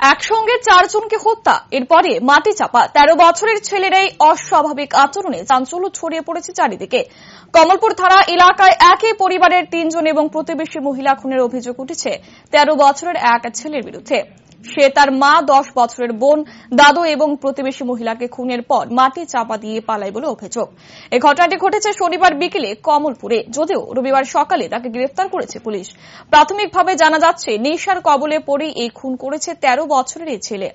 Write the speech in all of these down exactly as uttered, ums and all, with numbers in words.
একসঙ্গে চারজনকে হত্যা, এরপরে মাটি চাপা। তেরো বছরের ছেলেরাই অস্বাভাবিক আচরণে চাঞ্চল্য ছড়িয়ে পড়েছে চারিদিকে। কমলপুর থানা এলাকায় একই পরিবারের তিনজন এবং প্রতিবেশী মহিলা খুনের অভিযোগ উঠেছে তেরো বছরের এক ছেলের বিরুদ্ধে। সে তার মা, দশ বছরের বোন, দাদু এবং প্রতিবেশী মহিলাকে খুনের পর মাটি চাপা দিয়ে পালায় বলে অভিযোগ। এই ঘটনাটি ঘটেছে শনিবার বিকেলে কমলপুরে, যদিও রবিবার সকালে তাকে গ্রেফতার করেছে পুলিশ। প্রাথমিকভাবে জানা যাচ্ছে নেশার কবলে পড়ে এই খুন করেছে তেরো বছরের এই ছেলে।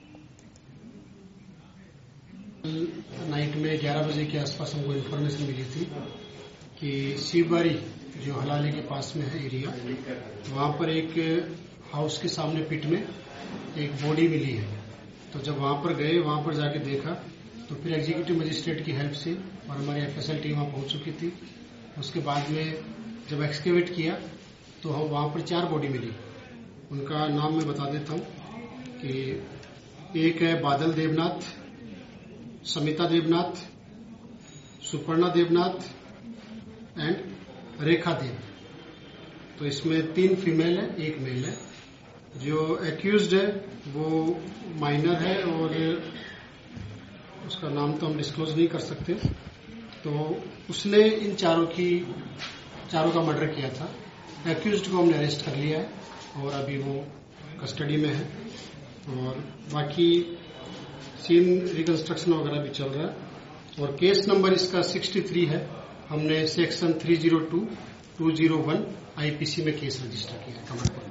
नाइट में ग्यारह बजे के आसपास हमको इन्फॉर्मेशन मिली थी कि शिवबारी जो हलाली के पास में है एरिया, वहां पर एक हाउस के सामने पिट में एक बॉडी मिली है। तो जब वहां पर गए, वहां पर जाके देखा तो फिर एग्जीक्यूटिव मजिस्ट्रेट की हेल्प से और हमारी एफएसएल टीम वहां पहुंच चुकी थी। उसके बाद में जब एक्सकेवेट किया तो हम वहां पर चार बॉडी मिली। उनका नाम मैं बता देता हूं कि एक है बादल देवनाथ, समिता देवनाथ, सुपर्णा देवनाथ एंड रेखा देव। तो इसमें तीन फीमेल है, एक मेल है। जो एक्यूज्ड है वो माइनर है और उसका नाम तो हम डिस्क्लोज नहीं कर सकते। तो उसने इन चारों की चारों का मर्डर किया था। एक्यूज्ड को हमने अरेस्ट कर लिया है और अभी वो कस्टडी में है और बाकी सीन रिकंस्ट्रक्शन वगैरह भी चल रहा है। और केस नंबर इसका तिरसठ है। हमने सेक्शन तीन सौ दो, दो सौ एक आईपीसी में केस रजिस्टर किया है कमलपुर।